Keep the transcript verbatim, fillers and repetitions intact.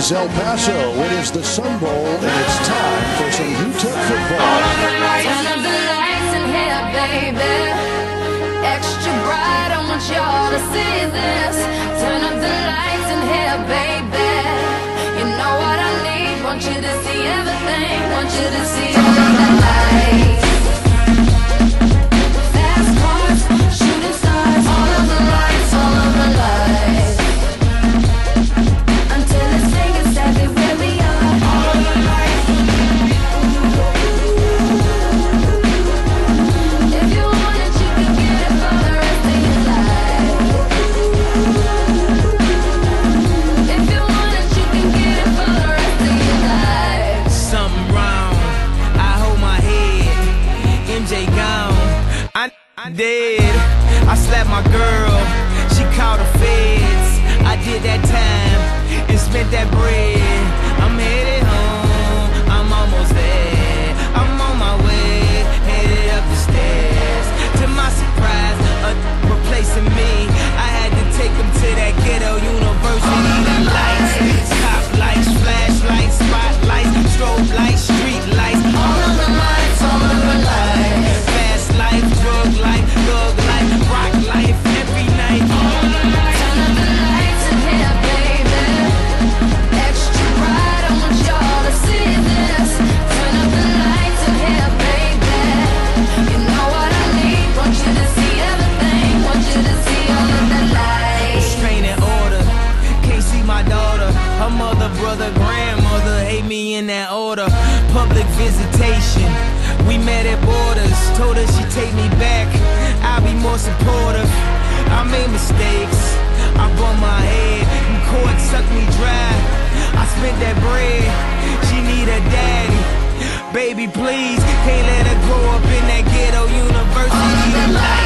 is El Paso. It is the Sun Bowl, and it's time for some U T E P football. Turn up the lights in here, baby. Extra bright, I want y'all to see this. Turn up the lights in here, baby. You know what I need. Want you to see everything. Want you to see all of the lights. Fast cars, shooting stars. All of the lights, all of the lights. Until it's saying exactly where we are. All of the lights. If you want it, you can get it for the rest of your life. If you want it, you can get it for the rest of your life. Something wrong, I hold my head. M J gone, I, I dead. I slapped my girl, she called the feds. I did that time and spent that bread. I'm headed home, I'm almost there. I'm on my way, headed up the stairs. To my surprise, a replacing me. I had to take him to that ghetto university. The lights, top lights, flashlights, spotlights, strobe lights, street lights. All of the lights, all of the lights. Fast life, drug life, thug life, rock life, every night. All of the lights. Turn up the lights in here, baby. Extra bright, I want y'all to see this. Turn up the lights in here, baby. You know what I need. Want you to see everything. Want you to see all of the lights. Restraining order, can't see my daughter. Her mother, brother, grandmother hate me in that order. Public visitation, we met at borders. Told her she'd take me back, I'll be more supportive. I made mistakes, I bumped my head, and court sucked me dry. I spent that bread, she need a daddy. Baby, please, can't let her grow up in that ghetto university life.